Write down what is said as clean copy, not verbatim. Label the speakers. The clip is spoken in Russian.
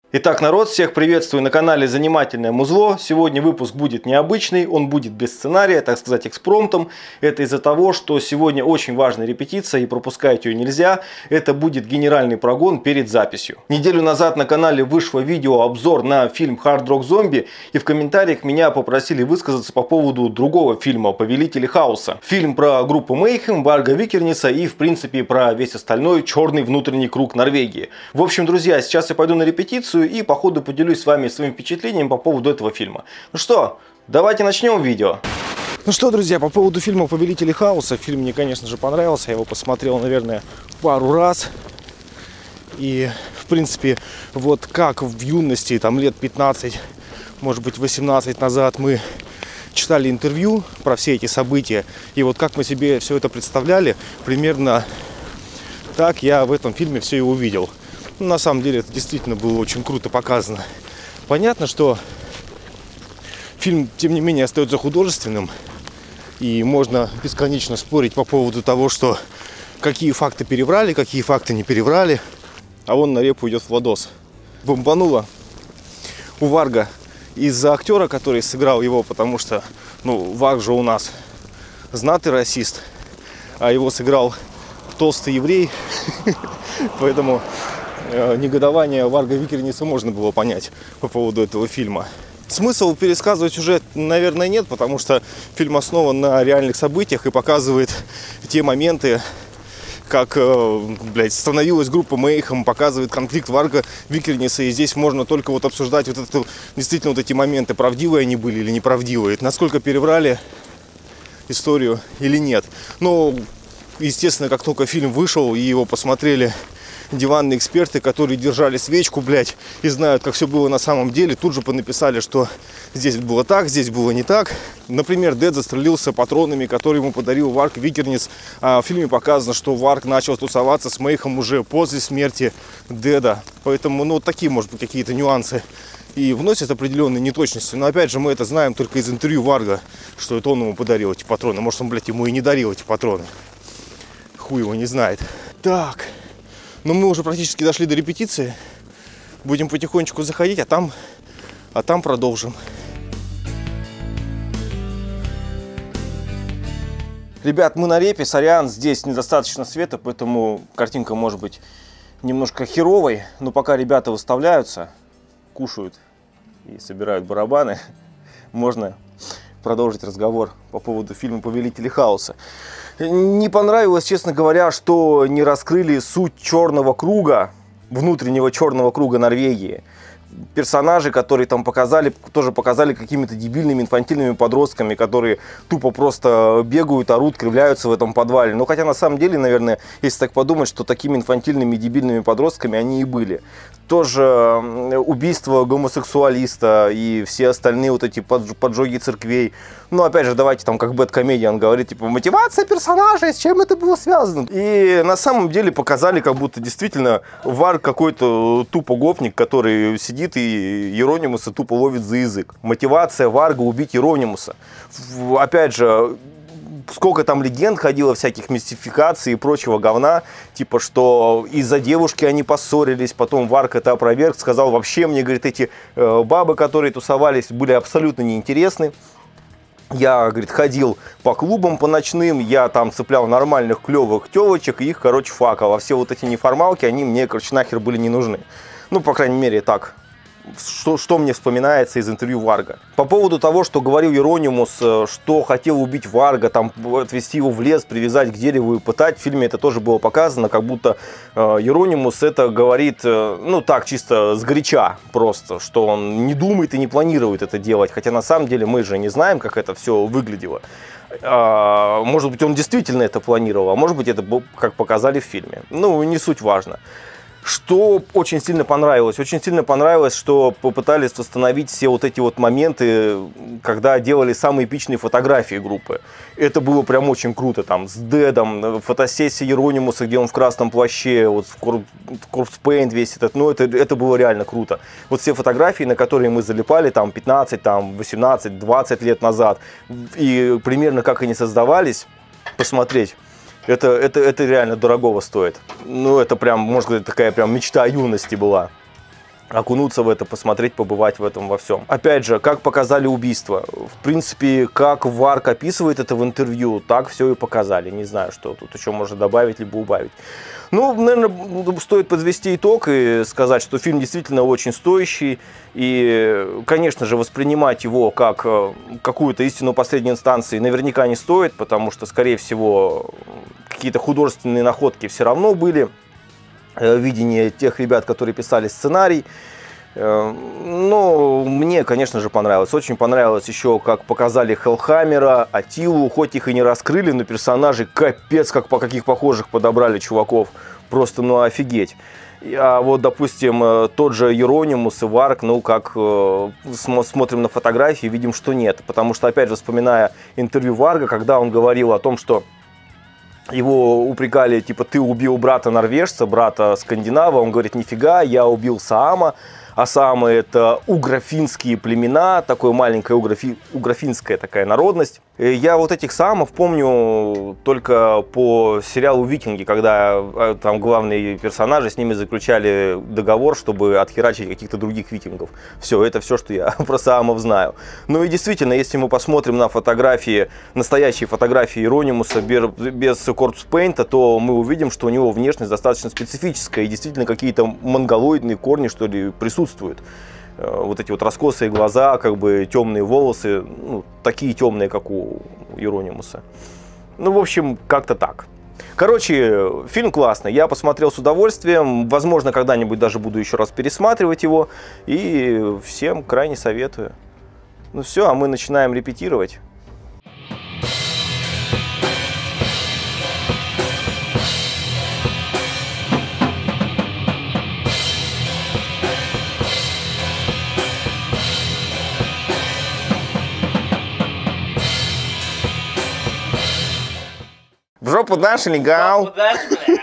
Speaker 1: Итак, народ, всех приветствую на канале Занимательное Музло. Сегодня выпуск будет необычный, он будет без сценария, так сказать, экспромтом. Это из-за того, что сегодня очень важная репетиция и пропускать ее нельзя. Это будет генеральный прогон перед записью. Неделю назад на канале вышло видео-обзор на фильм Hard Rock Zombie, и в комментариях меня попросили высказаться по поводу другого фильма «Повелители хаоса». Фильм про группу Mayhem, Варга Викернеса и, в принципе, про весь остальной черный внутренний круг Норвегии. В общем, друзья, сейчас я пойду на репетицию и по ходу поделюсь с вами своим впечатлением по поводу этого фильма. Ну что, давайте начнем видео. Ну что, друзья, по поводу фильма «Повелители хаоса». Фильм мне, конечно же, понравился. Я его посмотрел, наверное, пару раз. И, в принципе, вот как в юности, там лет 15, может быть, 18 назад мы читали интервью про все эти события. И вот как мы себе все это представляли, примерно так я в этом фильме все и увидел. На самом деле это действительно было очень круто показано. Понятно, что фильм, тем не менее, остается художественным. И можно бесконечно спорить по поводу того, что какие факты переврали, какие факты не переврали. А вон на репу идет Владос. Бомбануло у Варга из-за актера, который сыграл его, потому что, Варг же у нас знатый расист, а его сыграл толстый еврей. Поэтому негодование Варга Викернеса можно было понять по поводу этого фильма. Смысл пересказывать сюжет, наверное, нет, потому что фильм основан на реальных событиях и показывает те моменты, как, становилась группа Mayhem, показывает конфликт Варга Викернеса, и здесь можно только вот обсуждать действительно вот эти моменты, правдивые они были или неправдивые, насколько переврали историю или нет. Но, естественно, как только фильм вышел и его посмотрели диванные эксперты, которые держали свечку, и знают, как все было на самом деле, тут же понаписали, что здесь было так, здесь было не так. Например, Дэд застрелился патронами, которые ему подарил Варг Викернес. А в фильме показано, что Варг начал тусоваться с Mayhem уже после смерти Дэда. Поэтому, такие, может быть, какие-то нюансы и вносят определенные неточности. Но, опять же, мы это знаем только из интервью Варга, что это он ему подарил эти патроны. Может, он, ему и не дарил эти патроны. Хуй его не знает. Так. Но мы уже практически дошли до репетиции. Будем потихонечку заходить, а там продолжим. Ребят, мы на репе, сорян, здесь недостаточно света, поэтому картинка может быть немножко херовой. Но пока ребята выставляются, кушают и собирают барабаны, можно продолжить разговор по поводу фильма «Повелители хаоса». Не понравилось, честно говоря, что не раскрыли суть черного круга, внутреннего черного круга Норвегии. Персонажи, которые там показали, тоже показали какими-то дебильными, инфантильными подростками, которые тупо просто бегают, орут, кривляются в этом подвале. Но хотя на самом деле, наверное, если так подумать, что такими инфантильными, дебильными подростками они и были. Тоже убийство гомосексуалиста и все остальные вот эти поджоги церквей. Опять же, давайте там как бэдкомедиан говорит, мотивация персонажей, с чем это было связано. И на самом деле показали, как будто действительно Варг какой-то тупо гопник, который сидит и Еронимуса тупо ловит за язык. Мотивация Варга убить Еронимуса. Опять же, сколько там легенд ходило, всяких мистификаций и прочего говна, типа, что из-за девушки они поссорились, потом Варг это опроверг, сказал, вообще мне, говорит, эти бабы, которые тусовались, были абсолютно неинтересны. Я, говорит, ходил по клубам, по ночным, я там цеплял нормальных, клевых тёлочек, и их, факал. А все вот эти неформалки, они мне, нахер были не нужны. По крайней мере, так. Что мне вспоминается из интервью Варга. По поводу того, что говорил Еронимус, что хотел убить Варга, там, отвезти его в лес, привязать к дереву и пытать. В фильме это тоже было показано, как будто Еронимус это говорит, так, чисто сгоряча просто, что он не думает и не планирует это делать. Хотя на самом деле мы же не знаем, как это все выглядело. Может быть, он действительно это планировал, а может быть, это как показали в фильме. Не суть важно. Что очень сильно понравилось? Очень сильно понравилось, что попытались восстановить все вот эти вот моменты, когда делали самые эпичные фотографии группы. Это было прям очень круто. Там с Дэдом, фотосессия Еронимуса, где он в красном плаще, вот в Corpse Paint весь этот. Это было реально круто. Вот все фотографии, на которые мы залипали, там 15, там 18, 20 лет назад, и примерно как они создавались, посмотреть. Это реально дорогого стоит. Это прям, можно сказать, такая прям мечта юности была. окунуться в это, посмотреть, побывать в этом во всем. Опять же, как показали убийство. В принципе, как Варг описывает это в интервью, так все и показали. Не знаю, что тут еще можно добавить, либо убавить. Ну, наверное, стоит подвести итог и сказать, что фильм действительно очень стоящий. И, конечно же, воспринимать его как какую-то истину последней инстанции наверняка не стоит, потому что, скорее всего, какие-то художественные находки все равно были. Видение тех ребят, которые писали сценарий. Но мне, конечно же, понравилось. Очень понравилось еще, как показали Хеллхаммера, Атилу. Хоть их и не раскрыли, но персонажи капец, как по каких похожих подобрали чуваков. Просто, ну, офигеть. А вот, допустим, тот же Еронимус и Варг, ну, как смотрим на фотографии, видим, что нет. Потому что, опять же, вспоминая интервью Варга, когда он говорил о том, что его упрекали, типа, ты убил брата норвежца, брата скандинава. Он говорит, нифига, я убил Саама. А Саамы — это угрофинские племена, такая маленькая угрофинская такая народность. И я вот этих Саамов помню только по сериалу «Викинги», когда там главные персонажи с ними заключали договор, чтобы отхерачить каких-то других викингов. Все, это все, что я про Саамов знаю. Ну и действительно, если мы посмотрим на фотографии, настоящие фотографии Еронимуса без корпс-пейнта, то мы увидим, что у него внешность достаточно специфическая и действительно какие-то монголоидные корни, что ли, присутствуют. Вот эти вот раскосые глаза, как бы темные волосы, ну, такие темные, как у Еронимуса. Ну, в общем, как-то так. Короче, фильм классный, я посмотрел с удовольствием, возможно, когда-нибудь даже буду еще раз пересматривать его, и всем крайне советую. Ну все, а мы начинаем репетировать. В жопу дашь или гал?